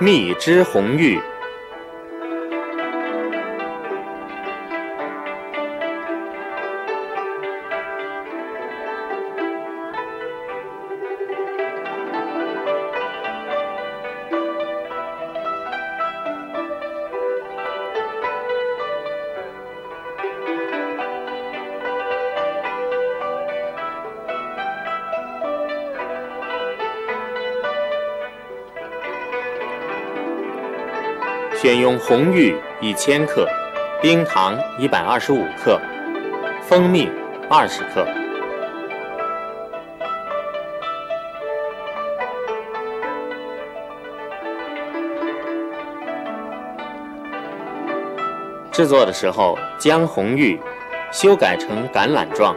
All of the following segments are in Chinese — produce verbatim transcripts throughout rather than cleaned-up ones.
蜜汁红玉。选用红玉一千克，冰糖一百二十五克，蜂蜜二十克。制作的时候，将红玉修改成橄榄状。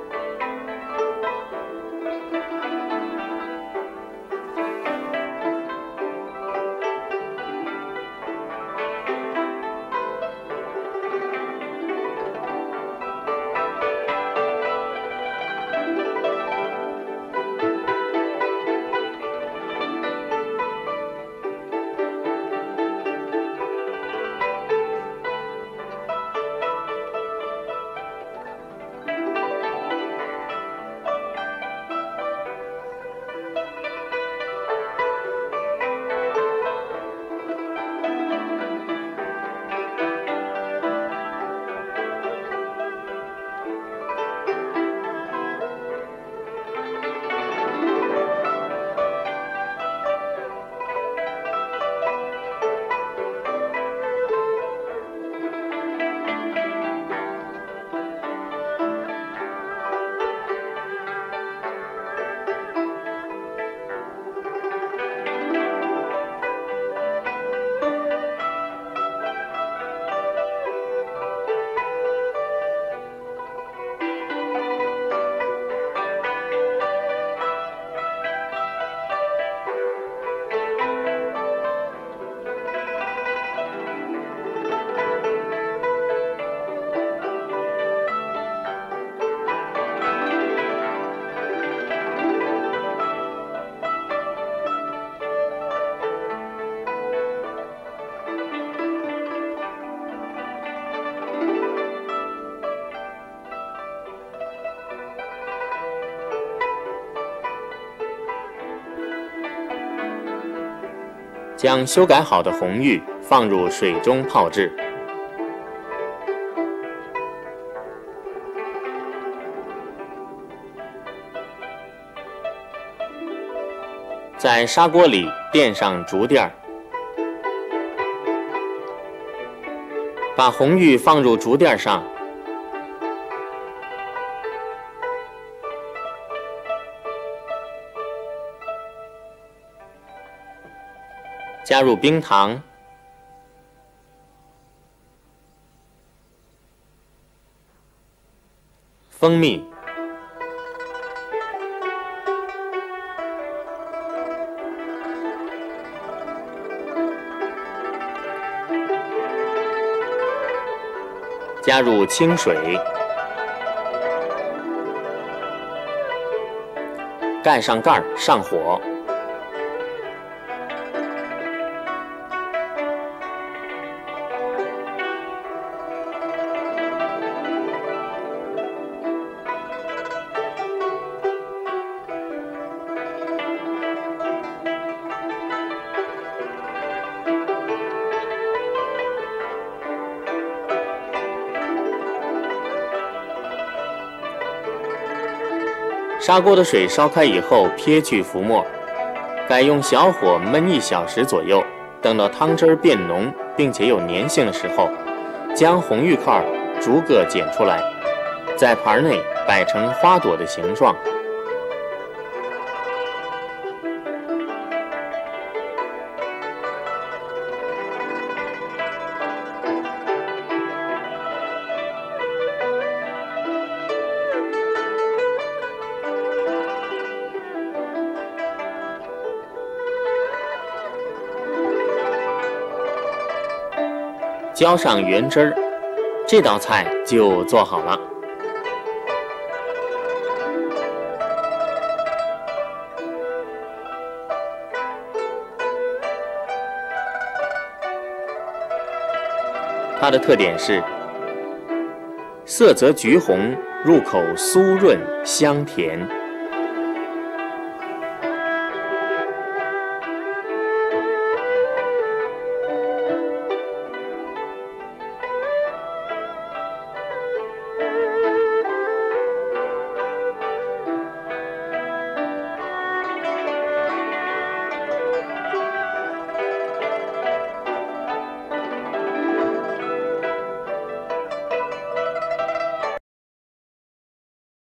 将修改好的红玉放入水中泡制。在砂锅里垫上竹垫儿，把红玉放入竹垫上，加入冰糖、蜂蜜、加入清水，盖上盖儿，上火。砂锅的水烧开以后，撇去浮沫，改用小火焖一小时左右。等到汤汁变浓并且有粘性的时候，将红玉块逐个捡出来，在盘内摆成花朵的形状。浇上原汁儿，这道菜就做好了。 它的特点是色泽橘红，入口酥润香甜。